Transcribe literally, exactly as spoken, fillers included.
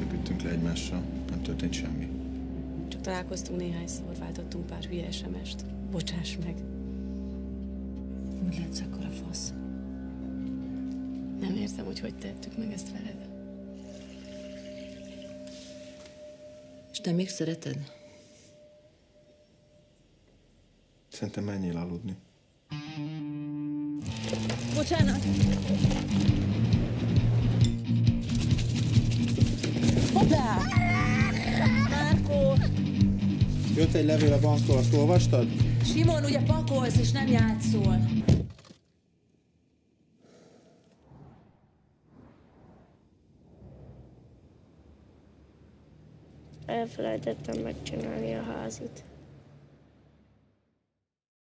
feküdtünk le egymással, nem történt semmi. Csak találkoztunk néhányszor, váltottunk pár hülye es em est. Bocsáss meg. Úgy látsz, akkor a fasz. Nem értem, hogy hogy tettük meg ezt veled. És te még szereted? Szerintem menjél aludni. Bocsánat! Hoppá! Márkó! Jött egy levél a banktól, azt olvastad? Simon, ugye pakolsz és nem játszol. Elfelejtettem megcsinálni a házit.